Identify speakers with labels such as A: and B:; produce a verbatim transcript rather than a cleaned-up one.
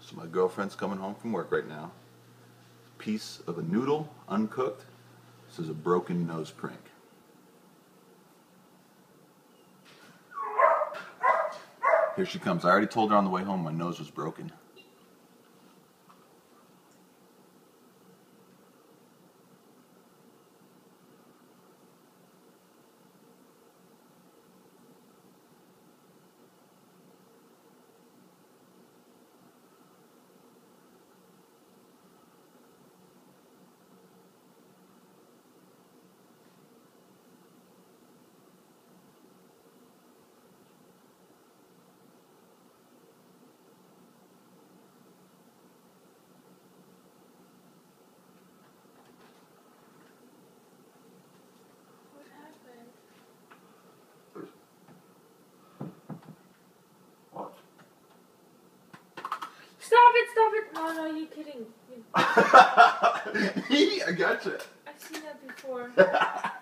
A: So my girlfriend's coming home from work right now. Piece of a noodle, uncooked. This is a broken nose prank. Here she comes. I already told her on the way home my nose was broken.
B: Stop it, stop it! No, no, you're kidding. You...
A: I gotcha.
B: I've seen that before.